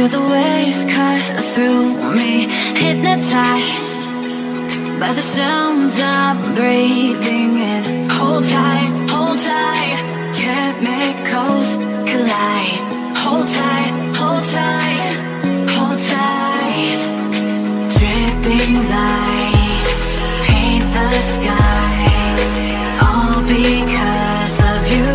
Feel the waves cut through me, hypnotized by the sounds I'm breathing in. Hold tight, chemicals collide. Hold tight, hold tight, hold tight. Dripping lights paint the skies, all because of you.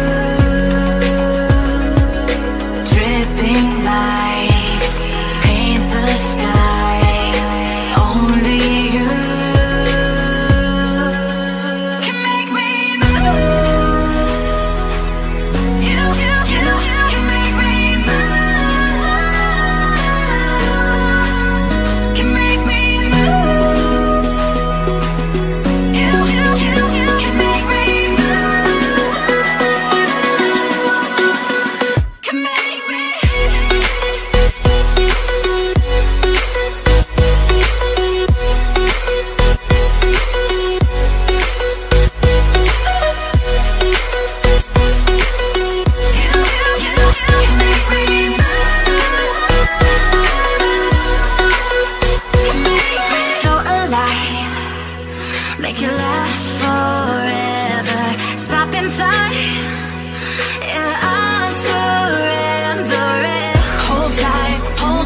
Dripping lights paint the skies, only you can make me move. You can make me move. Can make me move. You can make me move. Can make me. So alive, make it last forever. Stop in time, yeah, I'm surrendering. Hold tight,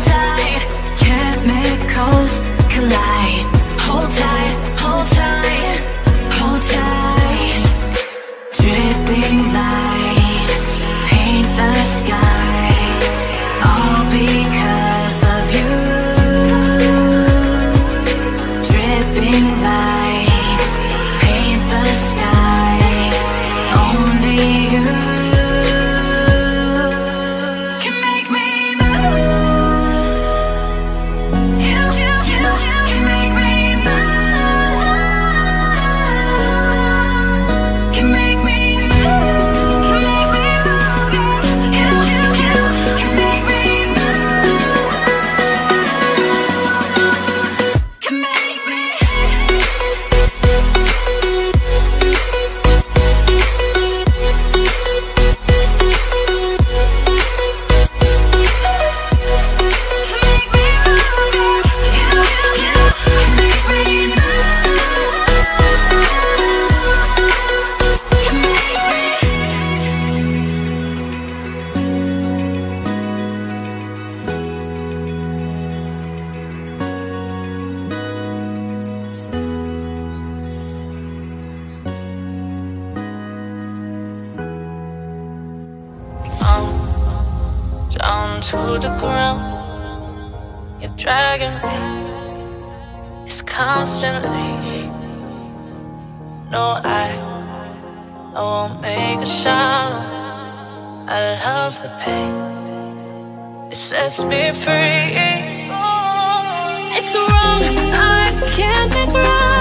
chemicals collide. Hold tight, hold tight, hold tight. Dripping lights paint the skies, all because of you. Dripping lights paint the skies, only you can make me move. You can make me move. Can make me move. Can make me move. You can make me move. Can make me. Down to the ground, you're dragging me. It's constantly. No, I won't make a sound. I love the pain. It sets me free. It's wrong, I can't make right.